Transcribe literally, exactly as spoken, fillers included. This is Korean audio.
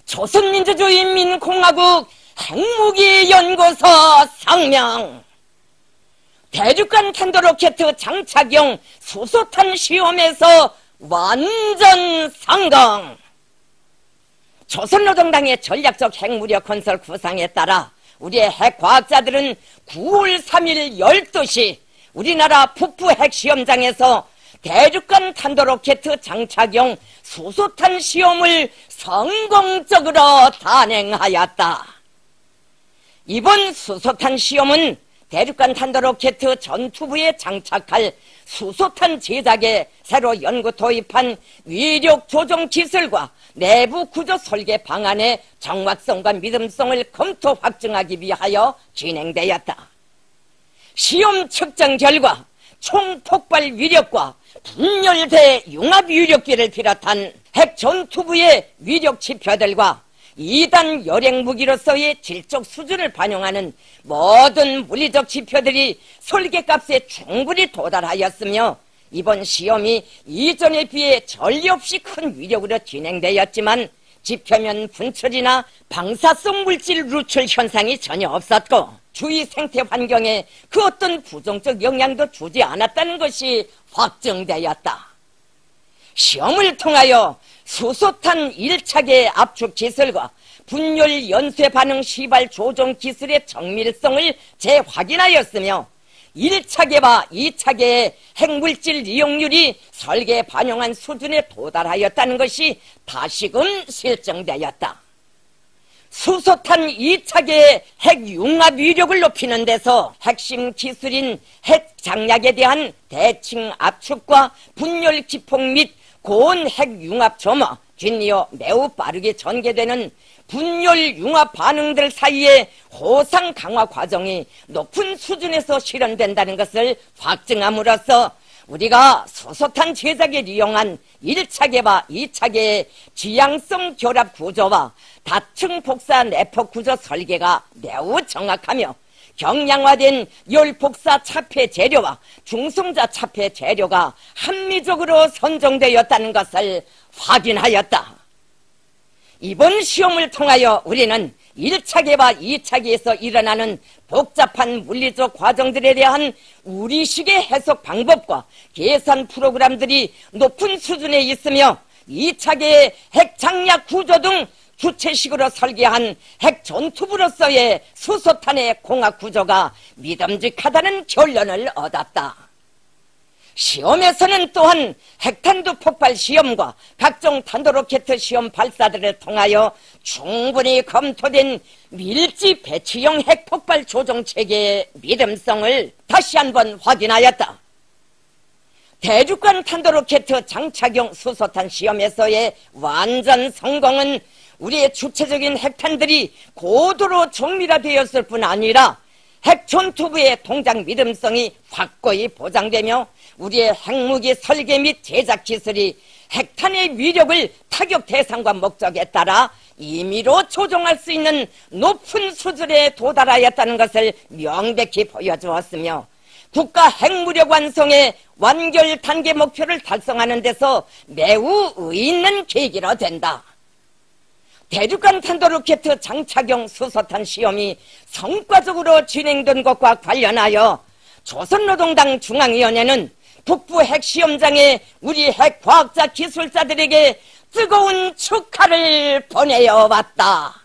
조선민주주의인민공화국 핵무기연구소 성명. 대륙간 탄도로켓 장착용 수소탄 시험에서 완전 성공. 조선노동당의 전략적 핵무력 건설 구상에 따라 우리의 핵과학자들은 구월 삼일 열두 시 우리나라 북부 핵시험장에서 대륙간 탄도로켓 장착용 수소탄 시험을 성공적으로 단행하였다. 이번 수소탄 시험은 대륙간 탄도로켓 전투부에 장착할 수소탄 제작에 새로 연구 도입한 위력 조정 기술과 내부 구조 설계 방안의 정확성과 믿음성을 검토 확증하기 위하여 진행되었다. 시험 측정 결과 총 폭발 위력과 분열대 융합 위력기를 비롯한 핵 전투부의 위력 지표들과 이단 열행 무기로서의 질적 수준을 반영하는 모든 물리적 지표들이 설계값에 충분히 도달하였으며, 이번 시험이 이전에 비해 전례 없이 큰 위력으로 진행되었지만 지표면 분출이나 방사성 물질 누출 현상이 전혀 없었고 주위 생태 환경에 그 어떤 부정적 영향도 주지 않았다는 것이 확정되었다. 시험을 통하여 수소탄 일 차계 압축 기술과 분열 연쇄 반응 시발 조정 기술의 정밀성을 재확인하였으며 일 차계와 이 차계의 핵물질 이용률이 설계에 반영한 수준에 도달하였다는 것이 다시금 실증되었다. 수소탄 이 차계의 핵융합 위력을 높이는 데서 핵심 기술인 핵 장약에 대한 대칭 압축과 분열 기폭 및 고온 핵융합 점화, 뒷이어 매우 빠르게 전개되는 분열 융합 반응들 사이의 호상 강화 과정이 높은 수준에서 실현된다는 것을 확증함으로써 우리가 수소탄 제작에 이용한 일 차계와 이 차계의 지향성 결합 구조와 다층 복사 내폭 구조 설계가 매우 정확하며 경량화된 열복사 차폐 재료와 중성자 차폐 재료가 합리적으로 선정되었다는 것을 확인하였다. 이번 시험을 통하여 우리는 일 차계와 이 차계에서 일어나는 복잡한 물리적 과정들에 대한 우리식의 해석 방법과 계산 프로그램들이 높은 수준에 있으며 이 차계의 핵 장약 구조 등 주체식으로 설계한 핵 전투부로서의 수소탄의 공학 구조가 믿음직하다는 결론을 얻었다. 시험에서는 또한 핵탄두 폭발 시험과 각종 탄도로켓 시험 발사들을 통하여 충분히 검토된 밀지 배치형 핵폭발 조종 체계의 믿음성을 다시 한번 확인하였다. 대륙간 탄도로켓 장착용 수소탄 시험에서의 완전 성공은 우리의 주체적인 핵탄들이 고도로 정밀화되었을 뿐 아니라 핵 전투부의 동작 믿음성이 확고히 보장되며 우리의 핵무기 설계 및 제작 기술이 핵탄의 위력을 타격 대상과 목적에 따라 임의로 조종할 수 있는 높은 수준에 도달하였다는 것을 명백히 보여주었으며 국가 핵무력 완성의 완결 단계 목표를 달성하는 데서 매우 의의 있는 계기로 된다. 대륙간 탄도로켓 장착용 수소탄 시험이 성과적으로 진행된 것과 관련하여 조선노동당 중앙위원회는 북부 핵시험장에 우리 핵과학자 기술자들에게 뜨거운 축하를 보내어 왔다.